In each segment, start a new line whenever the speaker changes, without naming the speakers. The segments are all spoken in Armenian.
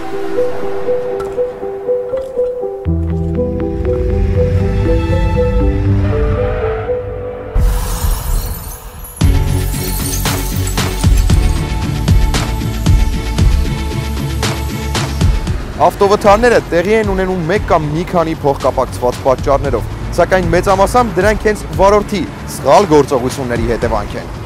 Ավտովթարները տեղի են ունենում մեկ կամ մի քանի փոխկապակցված պատճառներով, սակայն մեծամասամբ դրանք հենց վարորդի սխալ գործողությունների հետևանք են։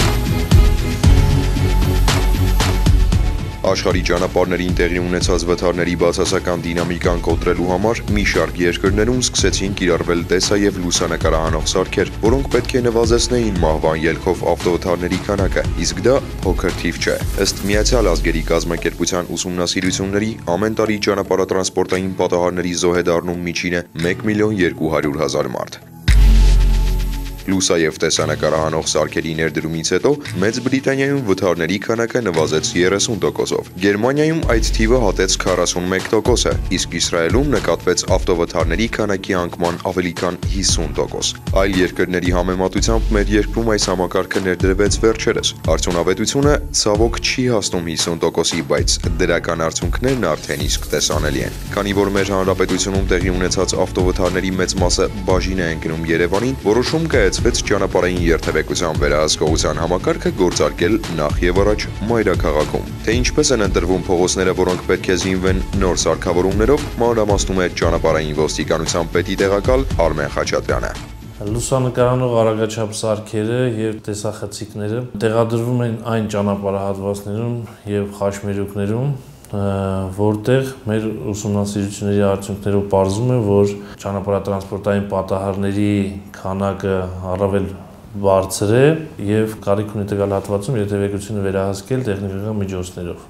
Աշխարհի ճանապարհներին տեղի ունեցած վթարների բացասական դինամիկան կոտրելու համար մի շարք երկրներում սկսեցին կիրառվել տեսա եւ լուսանկարահանող սարքեր, որոնք պետք է նվազեցնեին մահվան ելքով ավտովթարների քանակը, իսկ դա փոքր թիվ չէ։ Ըստ Միացյալ Ազգերի կազմակերպության ուսումնասիրությունների, ամեն տարի ճանապարհատրանսպորտային պատահարների զոհ է դառնում միջինը 1.2 միլիոն մարդ։ Լուսա եւ տեսանկարահանող սարքերի ներդրումից հետո Մեծ Բրիտանիայում վթարների քանակը նվազեց 30%-ով, Գերմանիայում այդ թիվը հատեց 41%-ը, իսկ Իսրայելում նկատվեց ավտովթարների քանակի անկման ավելի քան 50%։ Այլ երկրների համեմատությամբ մեր երկրում այս համակարգը ներդրվեց վերջերս։ Արդյունավետությունը ցավոք չի հասնում 50%-ի, բայց դրական արդյունքներն արդեն իսկ տեսանելի են։ Քանի որ մեր հանրապետությունում տեղի ունեցած ավտովթարների մեծ մասը բաժին է ընկնում Երևանին, որոշում կայացվեց ճանապարհային երթևեկության վերահսկողության համակարգը գործարկել նախ եւ առաջ մայրաքաղաքում։ Թե ինչպես են ընտրվում փողոցները, որոնք պետք է զինվեն նոր սարքավորումներով, մանրամասնում է ճանապարհային ոստիկանության պետի տեղակալ Արմեն Խաչատրյանը։
Լուսանկարանող արագաչափ սարքերը եւ տեսախցիկները տեղադրվում են այն ճանապարհահատվածներում եւ խաչմերուկներում, որտեղ մեր ուսումնասիրությունների արդյունքներով պարզվում է, որ ճանապարհատրանսպորտային պատահարների քանակը առավել բարձր է եւ կարիք ունի տվյալ հատվածում երթևեկությունը վերահսկել տեխնիկական միջոցներով։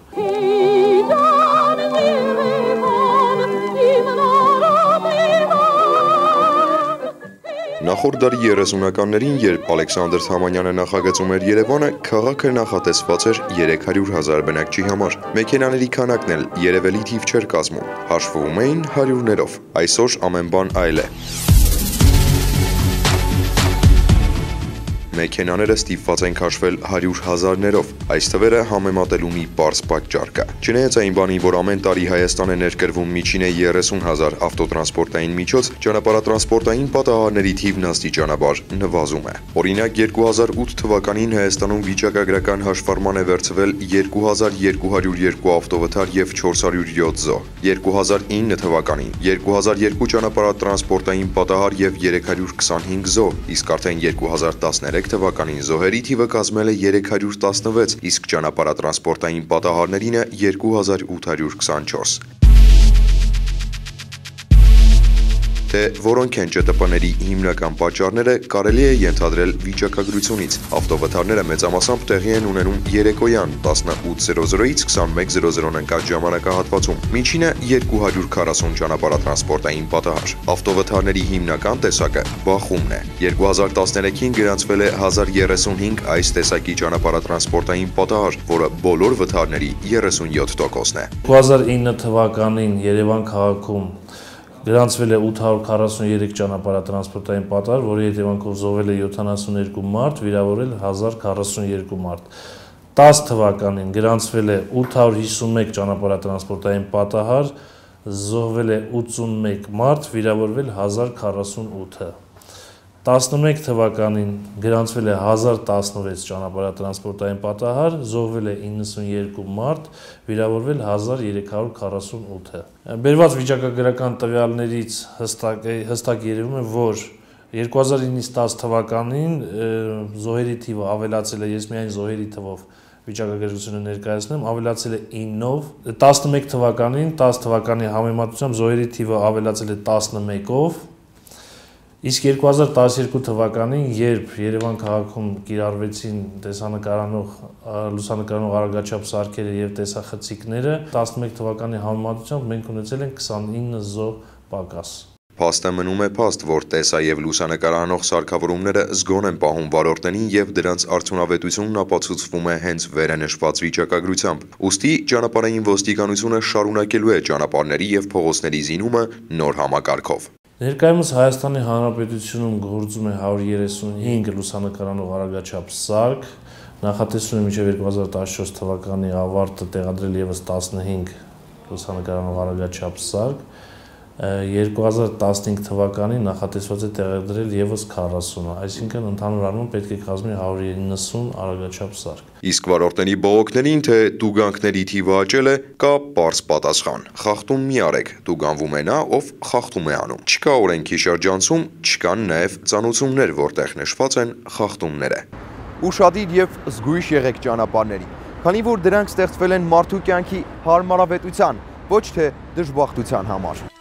Նախորդ դարի 30-ականներին, երբ Ալեքսանդր Թամանյանը նախագծում էր Երևանը, քաղաքը նախատեսված էր 300,000 բնակչի համար։ Մեքենաների քանակն էլ երևելի թիվ չէր կազմում, հաշվվում էին հարյուրներով։ Այսօր ամեն բան այլ է։ Մեքենաները ստիպված են քաշվել 100,000-ներով։ Այս թվերը համեմատելու մի պարզ պատճառ կա։ Չնայած այն բանին, որ ամեն տարի Հայաստան է ներկրվում միջինը 30,000 ավտոտրանսպորտային միջոց, ճանապարհատրանսպորտային պատահարների թիվն աստիճանաբար նվազում է։ Օրինակ 2008 թվականին Հայաստանում վիճակագրական հաշվառման է վերցվել 2202 ավտովթար եւ 407 զոհ։ 2009 թվականին 2002 ճանապարհատրանսպորտային պատահար եւ 325 զոհ, իսկ արդեն 2013 թվականին զոհերի թիվը կազմել է 316, իսկ ճանապարհատրանսպորտային պատահարներինը 2824։ Թե որոնք են ՃՏՊ-ների հիմնական պատճառները, կարելի է ենթադրել վիճակագրությունից։ Ավտովթարները մեծամասամբ տեղի են ունենում երեկոյան 18:00-ից 21:00 ընկած ժամանակահատվածում։ Միջինը 240 ճանապարհատրանսպորտային պատահար։ Ավտովթարների հիմնական տեսակը բախումն է։ 2013-ին գրանցվել է 1035 այս տեսակի ճանապարհատրանսպորտային պատահար, որը բոլոր վթարների 37%-ն է։
2009 թվականին Երևան քաղաքում գրանցվել է 843 ճանապարհատրանսպորտային պատահար, որի հետևանքով զոհվել է 72 մարդ, վիրավորվել 1042 մարդ։ 10 թվականին գրանցվել է 851 ճանապարհատրանսպորտային պատահար, զոհվել է 81 մարդ, վիրավորվել 1048-ը։ 11 թվականին գրանցվել է 1016 ճանապարհատրանսպորտային պատահար, զոհվել է 92 մարդ, վիրավորվել 1348-ը։ Բերված վիճակագրական տվյալներից հստակ երևում է, որ 2009-ից 10 թվականին զոհերի թիվը ավելացել է, ես միայն զոհերի թվով վիճակագրությունը ներկայացնեմ, ավելացել է 9-ով, 11 թվականին, 10 թվականի համեմատությամբ զոհերի թիվը ավելացել է 11-ով, իսկ 2012 թվականին, երբ Երևան քաղաքում կիրառվեցին լուսանկարանող արագաչափ սարքերը եւ տեսախցիկները, 11 թվականի համեմատությամբ մենք ունեցել ենք 29 զոհ պակաս։
Փաստը մնում է փաստ, որ տեսա եւ լուսանկարանող սարքավորումները զգոն են պահում վարորդներին եւ դրանց արդյունավետությունն ապացուցվում է հենց վերանշված վիճակագրությամբ։ Ուստի ճանապարհային ոստիկանությունը շարունակելու է ճանապարհների եւ փողոցների զինումը նոր համակարգով։
Ներկայումս Հայաստանի Հանրապետությունում գործում է 135 լուսանկարանող արագաչափ սարք, նախատեսվում է մինչև 2014 թվականի ավարտը տեղադրել եւս 15 լուսանկարանով արագաչափ սարք, 2015 թվականին նախատեսված է տեղադրել եւս 40-ը, այսինքն ընդհանուր առմամբ պետք է կազմի 190 արագաչափ սարք։
Իսկ վարորդների բողոքներին, թե տուգանքների թիվը աճել է, կա պարզ պատասխան. խախտում մի արեք, տուգանվում է նա, ով խախտում է անում։ Չկա օրենքի շրջանցում, չկան նաև ծանուցումներ, որտեղ նշված են խախտումները։
Ուշադիր եւ զգույշ եղեք ճանապարհներին, քանի որ դրանք ստեղծվել են մարդու կյանքի հարմարավետության, ոչ թե դժբախտության համար։